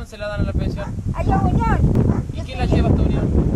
unión se la dan a la pensión. Hay una unión. ¿Y quién la lleva esta unión?